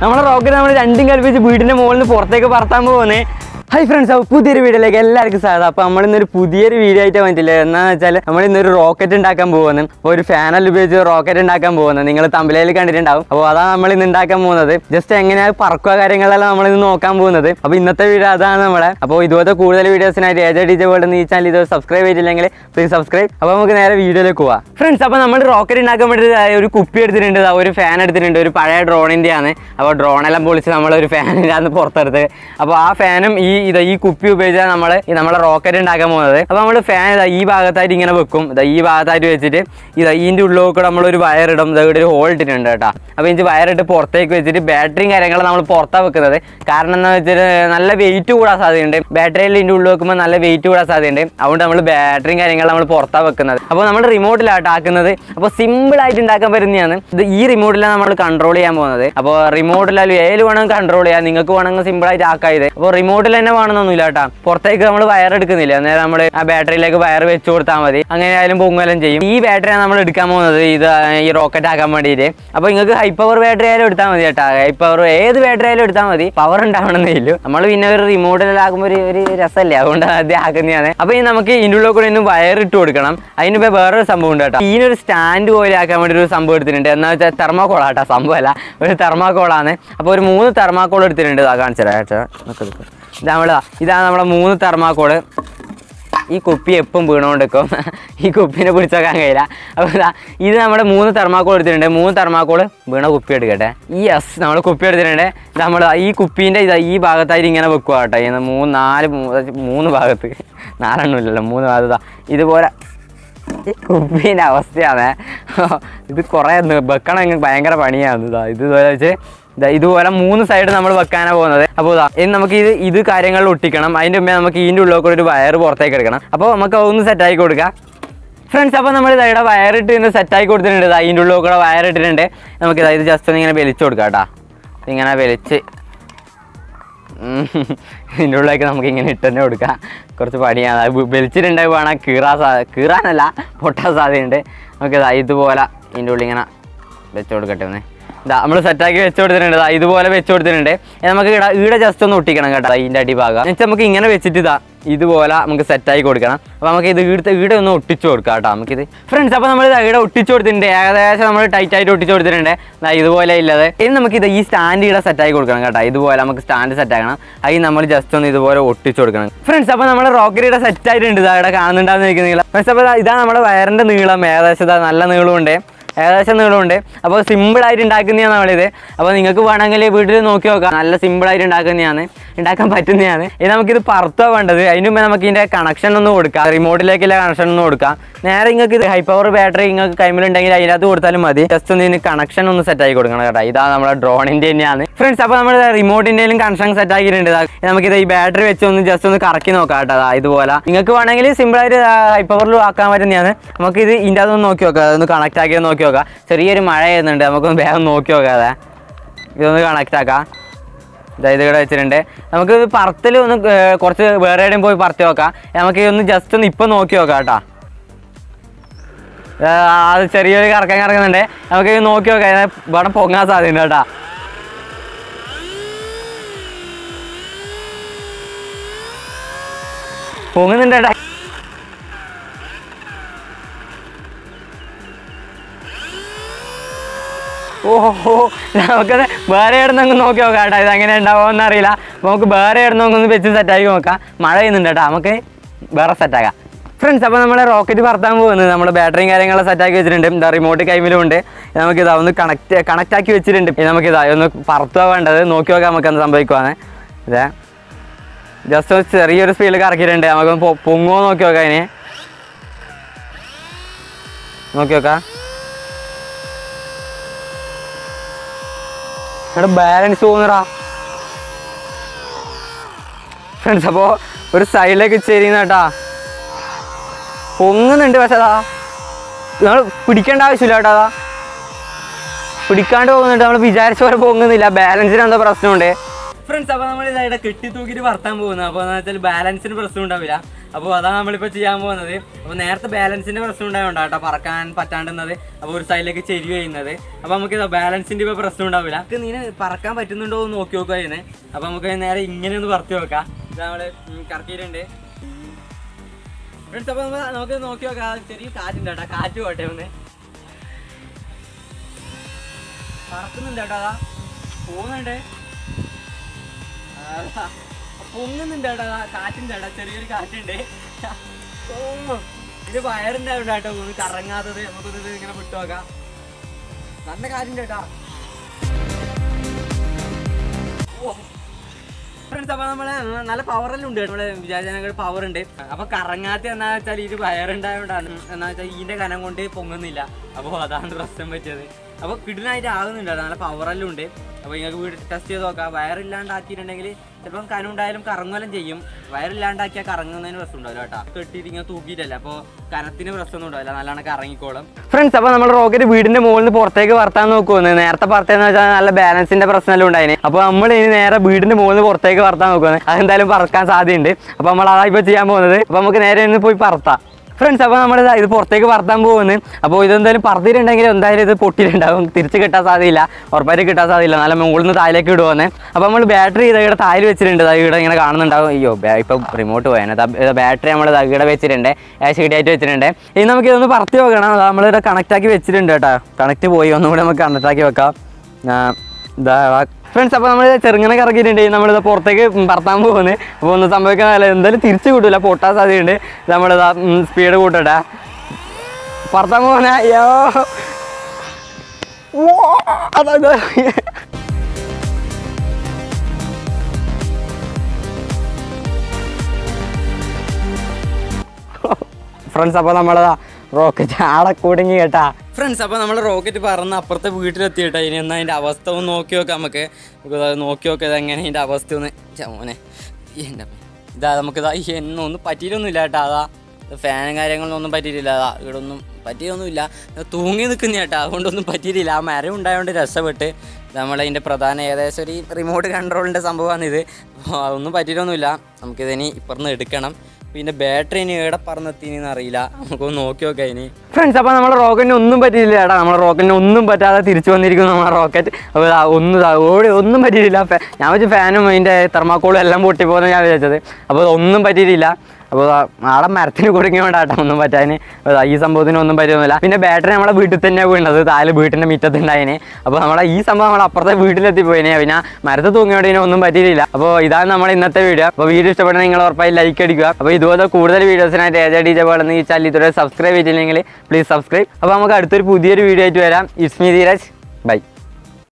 നമ്മളെ റോക്കറ്റ് നമ്മൾ രണ്ടും കൽപ്പിച്ച് വീടിന്റെ മുകളിൽ നിന്ന് പുറത്തേക്ക് പറത്താൻ പോകുന്നേ. ഹൈ ഫ്രണ്ട്സ്, അപ്പോൾ പുതിയൊരു വീഡിയോയിലേക്ക് എല്ലാവർക്കും സ്വാഗതം. അപ്പോൾ നമ്മളിന്നൊരു പുതിയൊരു വീഡിയോ ആയിട്ട് വന്നിട്ടില്ല. എന്താണെന്ന് വെച്ചാൽ നമ്മളിന്നൊരു റോക്കറ്റ് ഉണ്ടാക്കാൻ പോകുന്നത്. അപ്പോൾ ഒരു ഫാനൽ ഉപയോഗിച്ച് റോക്കറ്റ് ഉണ്ടാക്കാൻ പോകുന്നത് നിങ്ങൾ തമ്മിലേൽ കണ്ടിട്ടുണ്ടാവും. അപ്പോൾ അതാണ് നമ്മൾ ഇന്ന് ഉണ്ടാക്കാൻ പോകുന്നത്. ജസ്റ്റ് എങ്ങനെയാണ് പറക്കുക കാര്യങ്ങളെല്ലാം നമ്മളിന്ന് നോക്കാൻ പോകുന്നത്. അപ്പോൾ ഇന്നത്തെ വീഡിയോ അതാണ് നമ്മളെ. അപ്പോൾ ഇതുപോലത്തെ കൂടുതൽ വീഡിയോസിനായിട്ട് AJ DJ World എന്ന ഈ ചാനൽ ഇത് സബ്സ്ക്രൈബ് ചെയ്തില്ലെങ്കിൽ പ്ലീസ് സബ്സ്ക്രൈബ്. അപ്പോൾ നമുക്ക് നേരെ വീഡിയോയിലേക്ക് പോവാം ഫ്രണ്ട്സ്. അപ്പോൾ നമ്മൾ റോക്കറ്റ് ഉണ്ടാക്കാൻ വേണ്ടി ഒരു കുപ്പി എടുത്തിട്ടുണ്ട്, ഒരു ഫാൻ എടുത്തിട്ടുണ്ട്, ഒരു പഴയ ഡ്രോണിൻ്റെ ആണ്. അപ്പോൾ ഡ്രോണെല്ലാം പൊളിച്ച് നമ്മളൊരു ഫാനിൻ്റെ പുറത്തെടുത്ത്. അപ്പോൾ ആ ഫാനും ഈ കുപ്പി ഉപയോഗിച്ചാൽ നമ്മളെ റോക്കറ്റ് ഉണ്ടാക്കാൻ പോകുന്നത്. അപ്പോൾ നമ്മൾ ഫാൻ ഈ ഭാഗത്തായിട്ട് ഇങ്ങനെ വെക്കും. ഈ ഭാഗത്തായിട്ട് വെച്ചിട്ട് ഇതിൻ്റെ ഉള്ളിലൊക്കെ നമ്മളൊരു വയറിടും. ഇവിടെ ഒരു ഹോൾ ഇട്ടിട്ടുണ്ട് കേട്ടോ. അപ്പോൾ ഇതിന് വയറിട്ട് പുറത്തേക്ക് വെച്ചിട്ട് ബാറ്ററിയും കാര്യങ്ങളും നമ്മൾ പുറത്താണ് വെക്കുന്നത്. കാരണം എന്താ വെച്ചാൽ നല്ല വെയിറ്റ് കൂടാൻ സാധ്യതയുണ്ട്. ബാറ്ററിയിൽ ഇതിൻ്റെ ഉള്ളിൽ വെക്കുമ്പോൾ നല്ല വെയിറ്റ് കൂടാൻ സാധ്യതയുണ്ട്. അതുകൊണ്ട് നമ്മൾ ബാറ്ററിയും കാര്യങ്ങളും നമ്മൾ പുറത്താണ് വെക്കുന്നത്. അപ്പോൾ നമ്മൾ റിമോട്ടിലാണ് ആക്കുന്നത്. അപ്പോൾ സിമ്പിളായിട്ട് ഉണ്ടാക്കാൻ പറ്റുന്നതാണ് ഇത്. ഈ റിമോട്ടിലാണ് നമ്മൾ കൺട്രോൾ ചെയ്യാൻ പോകുന്നത്. അപ്പോൾ റിമോട്ടിലായാലും ഏതിൽ വേണമെങ്കിൽ കൺട്രോൾ ചെയ്യാം. നിങ്ങൾക്ക് വേണമെങ്കിൽ സിമ്പിളായിട്ട് ആക്കാം ഇത്. അപ്പോൾ റിമോട്ടിൽ തന്നെ വേണമെന്നൊന്നുമില്ല കേട്ടോ. പുറത്തേക്ക് നമ്മൾ വയർ എടുക്കുന്നില്ല. അന്നേരം നമ്മൾ ആ ബാറ്ററിയിലേക്ക് വയർ വെച്ച് കൊടുത്താൽ മതി. അങ്ങനെ ആയാലും പൊങ്ങലും ചെയ്യും. ഈ ബാറ്ററിയാണ് നമ്മൾ എടുക്കാൻ പോകുന്നത് ഇത് ഈ റോക്കറ്റ് ആക്കാൻ വേണ്ടിയിട്ട്. അപ്പോൾ നിങ്ങൾക്ക് ഹൈ പവർ ബാറ്ററി ആയാലും എടുത്താൽ മതി കേട്ടോ. ഹൈ പവർ ഏത് ബാറ്ററി ആയാലും എടുത്താൽ മതി. പവർ ഉണ്ടാവണമെന്നില്ല. നമ്മൾ പിന്നെ ഒരു റിമോട്ടിലാകുമ്പോൾ ഒരു രസമല്ലേ, അതുകൊണ്ട് ആദ്യം ആക്കുന്നതാണ്. അപ്പോൾ ഈ നമുക്ക് ഇതിൻ്റെ ഉള്ളിൽ കൂടെ ഇന്ന് വയർ ഇട്ട് കൊടുക്കണം. അതിനിപ്പോൾ വേറൊരു സംഭവം ഉണ്ട് കേട്ടോ. ഇതിനൊരു സ്റ്റാൻഡ് പോലെ ആക്കാൻ വേണ്ടി ഒരു സംഭവം എടുത്തിട്ടുണ്ട്. എന്താ വെച്ചാൽ തെർമാക്കോളാ കേട്ടോ. സംഭവമല്ല, ഒരു തെർമാക്കോളാണ്. അപ്പോൾ ഒരു 3 തെർമാക്കോൾ എടുത്തിട്ടുണ്ട്. കാണിച്ചു തരാം കേട്ടോ. ഇതാണ് നമ്മളെ 3 തെർമാക്കോള്. ഈ കുപ്പി എപ്പം വീണുകൊണ്ടിരിക്കും. ഈ കുപ്പീനെ പിടിച്ചേക്കാൻ കഴിയില്ല. അപ്പോൾ ഇത് നമ്മുടെ 3 തെർമാക്കോൾ എടുത്തിട്ടുണ്ട്. 3 തെർമാക്കോൾ വീണ കുപ്പി എടുക്കട്ടെ. യെസ്, നമ്മൾ കുപ്പി എടുത്തിട്ടുണ്ട്. നമ്മൾ ഈ കുപ്പീൻ്റെ ഈ ഭാഗത്തായിട്ട് ഇങ്ങനെ വെക്കുക കേട്ടോ. 3 ഭാഗത്ത് 4 ഇല്ലല്ലോ, 3 ഭാഗത്ത് ഇതുപോലെ. ഈ കുപ്പീൻ്റെ അവസ്ഥയാണ് ഇത്. കുറേ വെക്കണം, ഭയങ്കര പണിയാണ്. ഇതുപോലെ വെച്ച് ഇതുപോലെ 3 സൈഡ് നമ്മൾ വെക്കാനാണ് പോകുന്നത്. അപ്പോൾ ഇനി നമുക്ക് ഇത് കാര്യങ്ങളിൽ ഒട്ടിക്കണം. അതിൻ്റെ മുമ്പേ നമുക്ക് ഇതിൻ്റെ ഉള്ളിൽ കൂടെ ഒരു വയർ പുറത്തേക്ക് എടുക്കണം. അപ്പോൾ നമുക്ക് ഒന്ന് സെറ്റാക്കി കൊടുക്കാം ഫ്രണ്ട്സ്. അപ്പോൾ നമ്മൾ ഇവിടെ വയറിട്ട് ഇന്ന് സെറ്റാക്കി കൊടുത്തിട്ടുണ്ട്. അതിൻ്റെ ഉള്ളിൽ കൂടെ വയറിട്ടിട്ടുണ്ട്. നമുക്ക് ഇത് ജസ്റ്റ് ഒന്ന് ഇങ്ങനെ വലിച്ചു കൊടുക്കാം കേട്ടോ. ഇങ്ങനെ വലിച്ച് ഇതിൻ്റെ ഉള്ളിലേക്ക് നമുക്ക് ഇങ്ങനെ ഇട്ട് തന്നെ കൊടുക്കാം. കുറച്ച് പണിയാണ്. വലിച്ചിട്ടുണ്ടെങ്കിൽ വേണം കീറാനല്ല, പൊട്ടാൻ സാധ്യതയുണ്ട്. നമുക്ക് ഇതുപോലെ ഇതിൻ്റെ ഉള്ളിൽ ഇങ്ങനെ വെച്ച് കൊടുക്കട്ടെ. ഒന്ന് നമ്മൾ സെറ്റാക്കി വെച്ച് കൊടുത്തിട്ടുണ്ട്. ഇതുപോലെ വെച്ച് കൊടുത്തിട്ടുണ്ട്. നമുക്ക് ഇവിടെ ജസ്റ്റ് ഒന്ന് ഒട്ടിക്കണം കേട്ടോ. അതിൻ്റെ അടിഭാഗം എന്നുവെച്ചാൽ നമുക്ക് ഇങ്ങനെ വെച്ചിട്ട് ഇതുപോലെ നമുക്ക് സെറ്റാക്കി കൊടുക്കണം. അപ്പോൾ നമുക്ക് ഇവിടെ ഒന്ന് ഒട്ടിച്ചു കൊടുക്കാം കേട്ടോ. നമുക്കിത് ഫ്രണ്ട്സ്. അപ്പോൾ നമ്മൾ ഇവിടെ ഒട്ടിച്ചു കൊടുത്തിട്ടുണ്ട്. ഏകദേശം നമ്മൾ ടൈറ്റായിട്ട് ഒട്ടിച്ചു കൊടുത്തിട്ടുണ്ട്. ഇതുപോലെ ഇല്ലാതെ ഇനി നമുക്കിത് ഈ സ്റ്റാൻഡ് ഇവിടെ സെറ്റാക്കി കൊടുക്കണം കേട്ടോ. ഇതുപോലെ നമുക്ക് സ്റ്റാൻഡ് സെറ്റാക്കണം. അതിന് നമ്മൾ ജസ്റ്റ് ഒന്ന് ഇതുപോലെ ഒട്ടിച്ചു കൊടുക്കണം ഫ്രണ്ട്സ്. അപ്പോൾ നമ്മൾ റോക്കറ്റ് ഇവിടെ സെറ്റായിട്ടുണ്ട്. ഇവിടെ കാണുന്നുണ്ടാകുന്ന നിൽക്കുന്നില്ല ഫ്രണ്ട്സ്. അപ്പോൾ ഇതാണ് നമ്മുടെ വയറിൻ്റെ നീളം. ഏകദേശം നല്ല നീളമുണ്ട്, ഏകദേശം നീളമുണ്ട്. അപ്പോൾ സിമ്പിളായിട്ട് ഉണ്ടാക്കുന്നതാണ് നമ്മളിത്. അപ്പോൾ നിങ്ങൾക്ക് വേണമെങ്കിൽ വീട്ടിൽ നോക്കി നോക്കാം. നല്ല സിമ്പിളായിട്ട് ഉണ്ടാക്കാൻ പറ്റുന്നതാണ്. ഇനി നമുക്കിത് പറത്താണ് വേണ്ടത്. അതിന് മുമ്പേ നമുക്ക് ഇതിൻ്റെ കണക്ഷൻ ഒന്ന് കൊടുക്കാം. റിമോട്ടിലേക്കുള്ള കണക്ഷൻ ഒന്ന് കൊടുക്കാം. നേരെ നിങ്ങൾക്ക് ഇത് ഹൈ പവർ ബാറ്ററി നിങ്ങൾക്ക് കൈമിലുണ്ടെങ്കിൽ അതിനകത്ത് കൊടുത്താലും മതി. ജസ്റ്റ് ഒന്ന് ഇതിന് കണക്ഷൻ ഒന്ന് സെറ്റാക്കി കൊടുക്കണം കേട്ടോ. ഇതാണ് നമ്മുടെ ഡ്രോണിൻ്റെ തന്നെയാണ് ഫ്രണ്ട്സ്. അപ്പോൾ നമ്മൾ റിമോട്ടിൻ്റെയും കണക്ഷൻ സെറ്റാക്കിയിട്ടുണ്ട്. നമുക്കിത് ഈ ബാറ്ററി വെച്ച് ഒന്ന് ജസ്റ്റ് ഒന്ന് കറക്കി നോക്കാം കേട്ടോ. ഇതുപോലെ നിങ്ങൾക്ക് വേണമെങ്കിൽ സിമ്പിളായിട്ട് ഹൈ പവറിൽ ആക്കാൻ പറ്റുന്നതാണ്. നമുക്കിത് ഇതിൻ്റെ അതൊന്ന് നോക്കി നോക്കാം. അതൊന്ന് കണക്ട് ആക്കിയത് നോക്കി നോക്കാം. ചെറിയൊരു മഴ ചെയ്യുന്നുണ്ട്. നമുക്കൊന്ന് വേഗം നോക്കി നോക്കാതെ ഇതൊന്ന് കണക്ട് ആക്കാം. ഇത് ഇവിടെ വെച്ചിട്ടുണ്ട്. നമുക്ക് പറത്തിൽ ഒന്ന് കുറച്ച് വേറെ എവിടെയും പോയി പറത്തി നോക്കാം. നമുക്ക് ഒന്ന് ജസ്റ്റ് ഒന്ന് ഇപ്പം നോക്കി നോക്കാം കേട്ടോ. അത് ചെറിയൊരു കറങ്ങുന്നുണ്ട്. നമുക്ക് നോക്കി നോക്കാം. ഇവിടെ പൊങ്ങാൻ സാധ്യതയുണ്ട് കേട്ടോ. പൊങ്ങുന്നുണ്ട് കേട്ടോ. ഓഹോ, നമുക്കത് വേറെ ഇടുന്നൊക്കെ നോക്കി നോക്കാം കേട്ടോ. ഇതെങ്ങനെ ഉണ്ടാവുമെന്ന് അറിയില്ല. നമുക്ക് വേറെ ഇടുന്നൊക്കെ ഒന്ന് വെച്ച് സെറ്റാക്കി നോക്കാം. മഴ ചെയ്യുന്നുണ്ട് കേട്ടോ. നമുക്ക് വേറെ സെറ്റാക്കാം ഫ്രണ്ട്സ്. അപ്പോൾ നമ്മൾ റോക്കറ്റ് പറത്താൻ പോകുന്നത് നമ്മൾ ബാറ്ററിയും കാര്യങ്ങളെല്ലാം സെറ്റാക്കി വെച്ചിട്ടുണ്ട്. റിമോട്ട് കൈമിലുണ്ട്. നമുക്കിതാ ഒന്ന് കണക്റ്റ് ആക്കി വെച്ചിട്ടുണ്ട്. നമുക്കിതാ ഒന്ന് പറത്തുക വേണ്ടത്. നോക്കി നോക്കാം നമുക്ക് എന്ത് സംഭവിക്കുവാണ്. ഇതേ ജസ്റ്റ് ചെറിയൊരു സ്പീഡിൽ കറക്കിയിട്ടുണ്ട്. നമുക്കൊന്ന് പൊങ്ങുമോ നോക്കി നോക്കാം. അതിന് നോക്കി നോക്കാം. ബാലൻസ് പോകുന്നടാ ഫ്രണ്ട്സ്. അപ്പോൾ ഒരു സൈഡിലേക്ക് ചേരുന്ന കേട്ടാ. പൊങ്ങുന്നുണ്ട്. പക്ഷേ നമ്മൾ പിടിക്കേണ്ട ആവശ്യമില്ല കേട്ടോ. പിടിക്കാണ്ട് പോകുന്നുണ്ട്. നമ്മൾ വിചാരിച്ച പോലെ പൊങ്ങുന്നില്ല. ബാലൻസിന് എന്തോ പ്രശ്നമുണ്ട് ഫ്രണ്ട്സ്. അപ്പോൾ നമ്മൾ ഇതായിട്ട് കെട്ടി തൂക്കിയിട്ട് പറത്താൻ പോകുന്നത്. അപ്പോൾ എന്താ വെച്ചാൽ ബാലൻസിന് പ്രശ്നം ഉണ്ടാവില്ല. അപ്പോൾ അതാണ് നമ്മളിപ്പോൾ ചെയ്യാൻ പോകുന്നത്. അപ്പോൾ നേരത്തെ ബാലൻസിൻ്റെ പ്രശ്നം ഉണ്ടായതുകൊണ്ടാണ് കേട്ടോ പറക്കാൻ പറ്റാണ്ടുന്നത്. അപ്പോൾ ഒരു സൈഡിലേക്ക് ചെരിവ് ചെയ്യുന്നത്. അപ്പോൾ നമുക്ക് ബാലൻസിൻ്റെ ഇപ്പോൾ പ്രശ്നം ഉണ്ടാവില്ല. നമുക്ക് നീ പറക്കാൻ പറ്റുന്നുണ്ടോ എന്ന് നോക്കി നോക്കുക ചെയ്യുന്നത്. അപ്പോൾ നമുക്ക് നേരെ ഇങ്ങനെ ഒന്ന് പറത്തി നോക്കാം. ഇത് നമ്മൾ കറക്കിയിട്ടുണ്ട് ഫ്രണ്ട്സ്. അപ്പോൾ നമുക്ക് നോക്കി നോക്കാം. ചെറിയ കാറ്റുണ്ട് കേട്ടോ, കാറ്റ് പോട്ടെ ഒന്ന് പറക്കുന്നുണ്ട് കേട്ടോ. അതാ പോകുന്നുണ്ട്, പൊങ്ങുന്നുണ്ട് കേട്ടോ. കാറ്റുണ്ട് കേട്ടോ, ചെറിയൊരു കാറ്റുണ്ട്. ഇത് വയറിൻ്റെ അവിടെ കേട്ടോ ഒന്ന് കറങ്ങാത്തത്. നമുക്കൊന്ന് ഇങ്ങനെ വിട്ടു നോക്കാം. നല്ല കാറ്റുണ്ട് കേട്ടോ. ഫ്രണ്ട്സ്, അപ്പോൾ നമ്മളെ നല്ല പവറെല്ലാം ഉണ്ട്. നമ്മുടെ വിചാരിച്ചാൽ പവർ ഉണ്ട്. അപ്പോൾ കറങ്ങാത്ത എന്താ വെച്ചാൽ ഇത് വയറുണ്ടായതുകൊണ്ടാണ്. എന്താ വെച്ചാൽ ഇതിൻ്റെ കനം കൊണ്ട് പൊങ്ങുന്നില്ല. അപ്പോൾ അതാണ് പ്രശ്നം പറ്റിയത്. അപ്പോൾ കിടിലായിട്ട് ആകുന്നുണ്ട്, നല്ല പവറെല്ലാം ഉണ്ട്. അപ്പോൾ നിങ്ങൾക്ക് വീട് ടെസ്റ്റ് ചെയ്ത് നോക്കാം. വയറില്ലാണ്ടാക്കിയിട്ടുണ്ടെങ്കിൽ ചിലപ്പം കനം ഉണ്ടായാലും കറങ്ങുമെല്ലാം ചെയ്യും. വയറില്ലാണ്ടാക്കിയാൽ കറങ്ങുന്നതിന് പ്രശ്നം ഉണ്ടാവില്ല കേട്ടോ. കെട്ടിയിട്ട് ഇങ്ങനെ തൂക്കിയിട്ടല്ല, അപ്പോൾ കനത്തിന് പ്രശ്നമൊന്നും ഉണ്ടാവില്ല, നല്ലോണം കറങ്ങിക്കോളും. ഫ്രണ്ട്സ്, അപ്പോൾ നമ്മൾ റോക്കറ്റ് വീടിൻ്റെ മുകളിൽ നിന്ന് പുറത്തേക്ക് പറത്താൻ നോക്കുമെന്ന്. നേരത്തെ പറത്തേന്ന് വെച്ചാൽ നല്ല ബാലൻസിൻ്റെ പ്രശ്നമെല്ലാം ഉണ്ടായിന്. അപ്പോൾ നമ്മൾ ഇനി നേരെ വീടിൻ്റെ മുകളിൽ നിന്ന് പുറത്തേക്ക് പറത്താൻ നോക്കുന്നത്. അതെന്തായാലും പറക്കാൻ സാധ്യതയുണ്ട്. അപ്പോൾ നമ്മൾ അതാ ഇപ്പോൾ ചെയ്യാൻ പോകുന്നത്. അപ്പോൾ നമുക്ക് നേരെ ഇന്ന് പോയി പറത്താം ഫ്രണ്ട്സ്. അപ്പോൾ നമ്മൾ ഇത് പുറത്തേക്ക് പറത്താൻ പോകുന്നത്. അപ്പോൾ ഇതെന്തായാലും പറത്തിയിട്ടുണ്ടെങ്കിൽ എന്തായാലും ഇത് പൊട്ടിയിട്ടുണ്ടാകും. തിരിച്ച് കിട്ടാൻ സാധ്യതയില്ല, ഉറപ്പായിട്ട് കിട്ടാൻ സാധ്യതയില്ല. നല്ല മുകളിൽ നിന്ന് താഴേക്ക് ഇടുവന്നേ. അപ്പോൾ നമ്മൾ ബാറ്ററി ഇവിടെ താഴെ വെച്ചിട്ടുണ്ട്. ഇവിടെ ഇങ്ങനെ കാണുന്നുണ്ടാവും. അയ്യോ ഇപ്പം റിമോട്ട് പോയാണ്. ബാറ്ററി നമ്മൾ ഇവിടെ വെച്ചിട്ടുണ്ട്, ഷീറ്റായിട്ട് വെച്ചിട്ടുണ്ട്. ഇനി നമുക്ക് ഇതൊന്ന് പറത്തി നോക്കണം. നമ്മളിവിടെ കണക്റ്റാക്കി വെച്ചിട്ടുണ്ട് കേട്ടോ. കണക്റ്റ് പോയി, ഒന്നുകൂടി നമുക്ക് കണക്റ്റാക്കി വെക്കാം. ഇതാ ഫ്രണ്ട്സ്, അപ്പോൾ നമ്മൾ ചെറുങ്ങനെ കറക്കിയിട്ടുണ്ട്. നമ്മളിത് പുറത്തേക്ക് പറത്താൻ പോകുന്നത്. അപ്പോൾ ഒന്നും സംഭവിക്കാനല്ല, എന്തായാലും തിരിച്ച് കൂട്ടില്ല, പൊട്ടാൻ സാധ്യതയുണ്ട്. നമ്മളിതാ സ്പീഡ് കൂട്ടട്ടെ, പറത്താൻ പോകുന്ന. അയ്യോ അതാ ഫ്രണ്ട്സ്. അപ്പോൾ നമ്മളതാ റോക്കറ്റ് ആടെ കുടുങ്ങി കേട്ടാ ഫ്രണ്ട്സ്. അപ്പോൾ നമ്മൾ റോക്കറ്റ് പറന്ന് അപ്പുറത്തെ വീട്ടിലെത്തി കേട്ടോ. ഇനി എന്നാൽ അതിൻ്റെ അവസ്ഥ ഒന്ന് നോക്കി നോക്കാം. നമുക്ക് നോക്കി നോക്കാം ഇതെങ്ങനെ ഇതിൻ്റെ അവസ്ഥ ഒന്ന്. മോനെ എൻ്റെ ഇതാ നമുക്കിതാ എന്നൊന്നും പറ്റിയിട്ടൊന്നുമില്ല കേട്ടോ. അതാ ഫാനും കാര്യങ്ങളൊന്നും പറ്റിയിട്ടില്ല. അതാ ഇവിടെ ഒന്നും പറ്റിയൊന്നുമില്ല, തൂങ്ങി നിൽക്കുന്ന കേട്ടോ. അതുകൊണ്ടൊന്നും പറ്റിയിട്ടില്ല. ആ മരം ഉണ്ടായതുകൊണ്ട് രക്ഷപ്പെട്ട്. നമ്മളതിൻ്റെ പ്രധാന ഏകദേശം ഒരു റിമോട്ട് കൺട്രോളിൻ്റെ സംഭവമാണിത്. അപ്പോൾ അതൊന്നും പറ്റിയിട്ടൊന്നുമില്ല. നമുക്കിതിനി ഇപ്പുറന്ന് എടുക്കണം. പിന്നെ ബാറ്ററി ഇനി എവിടെ പറന്നെത്തിന്ന് അറിയില്ല, നമുക്കൊന്ന് നോക്കി നോക്കാം ഇനി ഫ്രണ്ട്സ്. അപ്പോൾ നമ്മുടെ റോക്കറ്റിന് ഒന്നും പറ്റിയില്ല കേട്ടോ. നമ്മുടെ റോക്കറ്റിന് ഒന്നും പറ്റാതെ തിരിച്ചു വന്നിരിക്കുന്നു നമ്മുടെ റോക്കറ്റ്. അപ്പോൾ ഒന്നും പറ്റിയിട്ടില്ല. ഞാൻ വെച്ച് ഫാനും അതിൻ്റെ തെർമാക്കോളും എല്ലാം പൊട്ടിപ്പോകുന്ന ഞാൻ വിചാരിച്ചത്. അപ്പോൾ ഒന്നും പറ്റിയിട്ടില്ല. അപ്പോൾ ആടെ മരത്തിന് കുടുങ്ങിയോണ്ടാട്ടോ ഒന്നും പറ്റാന്. ഈ സംഭവത്തിന് ഒന്നും പറ്റുന്നില്ല. പിന്നെ ബാറ്ററി നമ്മളെ വീട്ടിൽ തന്നെയാണ് വീണത്, താഴെ വീട്ടിൻ്റെ മുറ്റത്തുണ്ടായിന്. അപ്പോൾ നമ്മളെ ഈ സംഭവം നമ്മൾ അപ്പുറത്തെ വീട്ടിലെത്തി പോയിനെ. പിന്നെ മരത്ത് തൂങ്ങിയോണ്ട് ഒന്നും പറ്റിയില്ല. അപ്പോൾ ഇതാണ് നമ്മുടെ ഇന്നത്തെ വീഡിയോ. അപ്പോൾ വീഡിയോ ഇഷ്ടപ്പെടുന്ന നിങ്ങൾ ഉറപ്പായി ലൈക്ക് അടിക്കുക. അപ്പോൾ ഇതുപോലെ കൂടുതൽ വീഡിയോസിനായിട്ട് AJ DJ World ഈ ചാനൽ ഇതുവരെ സബ്സ്ക്രൈബ് ചെയ്തില്ലെങ്കിൽ പ്ലീസ് സബ്സ്ക്രൈബ്. അപ്പോൾ നമുക്ക് അടുത്തൊരു പുതിയൊരു വീഡിയോ ആയിട്ട് വരാം. It's me Dheeraj. ബൈ.